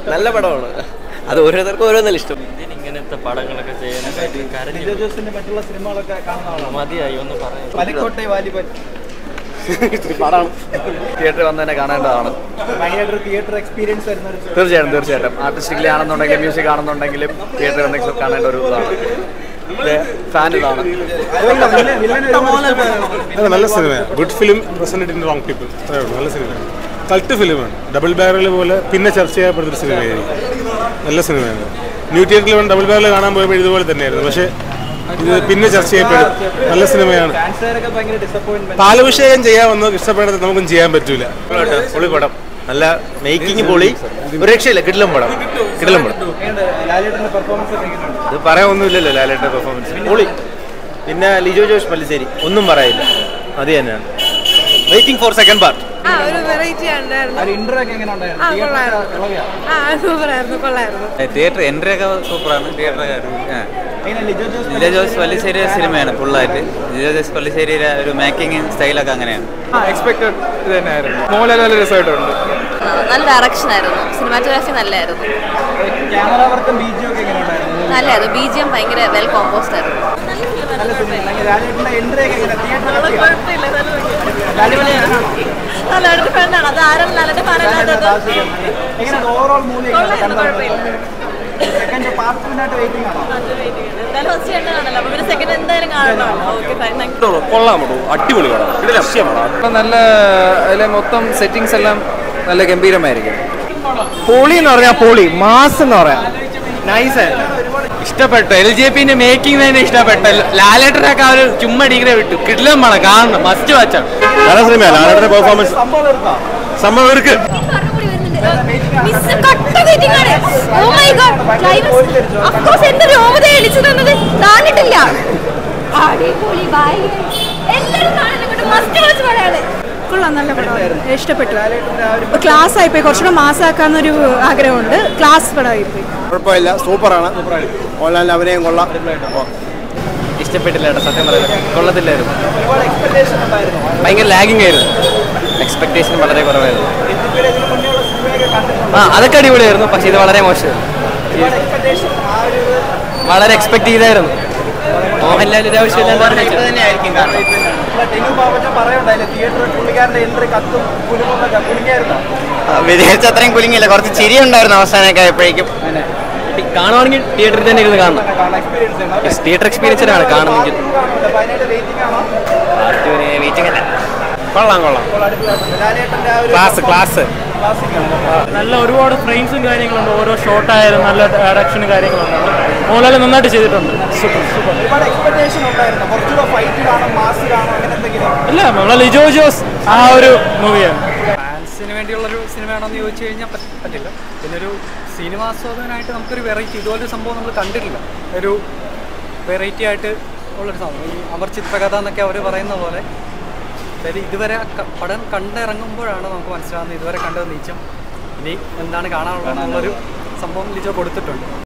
നല്ല പടമാണ്. അത് ഓരോരുത്തർക്കും ഓരോന്നല്ല ഇഷ്ടം. ഇങ്ങനത്തെ പടങ്ങളൊക്കെ ചെയ്യാനായിട്ട് മറ്റുള്ള സിനിമകളൊക്കെ കാണുന്ന മതിയായി ഒന്ന് പറയാം. പലിക്കോട്ടെ വാലിബൻ പടമാണ്, തിയേറ്ററിൽ വന്ന് തന്നെ കാണേണ്ടതാണ്. ഭയങ്കര തിയേറ്റർ എക്സ്പീരിയൻസ് വരുന്ന തീർച്ചയായിട്ടും ആർട്ടിസ്റ്റിക്കലി ആണെന്നുണ്ടെങ്കിലും മ്യൂസിക് ആണെന്നുണ്ടെങ്കിലും തിയേറ്ററിൽ വന്ന് കാണേണ്ട ഒരു ഇതാണ്. ഫാൻ ഇതാണ്. നല്ല സിനിമയാണ്. Good film presented in wrong people. നല്ല സിനിമയാണ്. കൾട്ട് ഫിലിമാണ്. ഡബിൾ ബാരൽ പോലെ പിന്നെ ചർച്ച ചെയ്യപ്പെടുന്ന സിനിമയായിരിക്കും. നല്ല സിനിമയാണ്. ന്യൂ തിയേറ്ററിൽ വേണം ഡബിൾ ബാരൽ കാണാൻ പോയപ്പോൾ ഇതുപോലെ തന്നെയായിരുന്നു. പക്ഷേ ഇത് പിന്നെ ചർച്ച ചെയ്യപ്പെടും. നല്ല സിനിമയാണ്. പാലഭിഷേകം ചെയ്യാമെന്ന് ഇഷ്ടപ്പെടാതെ നമുക്കും ചെയ്യാൻ പറ്റൂല. പൊളി പടം, നല്ല മേക്കിംഗ് പൊളി, ഒരു രക്ഷയില്ല. കിടിലം പടം. ഇത് പറയാനൊന്നുമില്ലല്ലോ ലാലേട്ടൻ്റെ പെർഫോമൻസ്. പൊളി. പിന്നെ ലിജോ ജോസ് പല്ലിശ്ശേരി ഒന്നും പറയില്ല, അത് തന്നെയാണ്. Waiting for second part. Theatre entry ഒക്കെ സൂപ്പറാണ്. ലിജോ ജോസ് പല്ലിശ്ശേരി സിനിമയാണ് ഫുള്ളായിട്ട്. ലിജോ ജോസ് പല്ലിശ്ശേരിയുടെ ഒരു മേക്കിംഗ് സ്റ്റൈലൊക്കെ അങ്ങനെയാണ്. എക്സ്പെക്ടഡ് ഇത് തന്നെയായിരുന്നു. മോഹൻലാൽ നല്ല രസമായിട്ടുണ്ട്. നല്ല ഡയറക്ഷൻ ആയിരുന്നു. സിനിമാറ്റോഗ്രാഫി നല്ലായിരുന്നു. നല്ലായിരുന്നു. BGM ഭയങ്കര വെൽ കോമ്പോസ്ഡ് ആയിരുന്നു. കൊള്ളാമോ? അടിപൊളി പടം. നല്ല അതിലെ മൊത്തം സെറ്റിങ്സ് എല്ലാം നല്ല ഗംഭീരമായിരിക്കും. പൊളി എന്ന് പറഞ്ഞാൽ പൊളി, മാസ് എന്ന് പറയാം. നൈസ്, ഇഷ്ടപ്പെട്ടു. LJPന്റെ മേക്കിംഗ് തന്നെ ഇഷ്ടപ്പെട്ടു. ലാലേട്ടനൊക്കെ അവർ ചുമ്മാ ഡിഗ്രി വിട്ടു. കിടിലം പണം കാണണം, മസ്റ്റ് വാച്ചാണ്. നല്ല സിനിമയാണ്. ലാലേട്ടന്റെ പെർഫോമൻസ് സംഭവം ഇവർക്ക് കൊള്ളാം, നല്ല പടമാണ്, ഇഷ്ടപ്പെട്ടു. ക്ലാസ് ആയിപ്പോയി, കുറച്ചുകൂടെ മാസാക്കാന്നൊരു ആഗ്രഹമുണ്ട്. ക്ലാസ് പടമായിപ്പോയി. കുഴപ്പമില്ല, സൂപ്പറാണ്. മോഹൻലാലിന്റെ അഭിനയം കൊള്ളാം. ഇഷ്ടപ്പെട്ടില്ല കേട്ടോ, സത്യം പറയുന്നത് കൊള്ളത്തില്ലായിരുന്നു. ഭയങ്കര ലാഗിങ് ആയിരുന്നു. എക്സ്പെക്ടേഷൻ വളരെ കുറവായിരുന്നു. അതൊക്കെ അടിപൊളിയായിരുന്നു. പക്ഷെ ഇത് വളരെ മോശമായിരുന്നു. വളരെ എക്സ്പെക്ട് ചെയ്തായിരുന്നു. മോഹൻലാൽ ഇത് ആവശ്യമില്ലായിരിക്കും. വിചാരിച്ച അത്രയും കുലുങ്ങില്ല. കുറച്ച് ചിരി ഉണ്ടായിരുന്നു അവസാനമൊക്കെ ആയപ്പോഴേക്കും. കാണുവാണെങ്കിൽ തിയേറ്ററിൽ തന്നെ ഇരുന്ന് കാണണം. തിയേറ്റർ എക്സ്പീരിയൻസ് ആണ് കാണുമെങ്കിൽ. വെയിറ്റിംഗ് അല്ല. കൊള്ളാം. ക്ലാസ് നല്ല ഒരുപാട് ഫ്രെയിംസും കാര്യങ്ങളുണ്ട്. ഓരോ ഷോട്ടായാലും നല്ല ഡയറക്ഷനും കാര്യങ്ങളുണ്ട്. മോഹൻലാൽ നന്നായിട്ട് ചെയ്തിട്ടുണ്ട്. ഇല്ല, നമ്മളെ ലിജോ ജോസ് ആ ഒരു മൂവിയാണ്. ഫാൻസിന് വേണ്ടിയുള്ളൊരു സിനിമയാണെന്ന് ചോദിച്ചു കഴിഞ്ഞാൽ പറ്റില്ല. പിന്നെ ഒരു സിനിമാസ്വാദകനായിട്ട് നമുക്കൊരു വെറൈറ്റി, ഇതുപോലൊരു സംഭവം നമ്മൾ കണ്ടിട്ടില്ല. ഒരു വെറൈറ്റി ആയിട്ട് ഉള്ളൊരു സംഭവം. ഈ അമർ ചിത്രകഥ എന്നൊക്കെ അവർ പറയുന്ന പോലെ, അതായത് ഇതുവരെ പടം കണ്ടിറങ്ങുമ്പോഴാണ് നമുക്ക് മനസ്സിലാകുന്നത് ഇതുവരെ കണ്ടത് നീച്ചം, ഇനി എന്താണ് കാണാനുള്ളതെന്നുള്ളൊരു സംഭവം ലിജോ കൊടുത്തിട്ടുണ്ട്.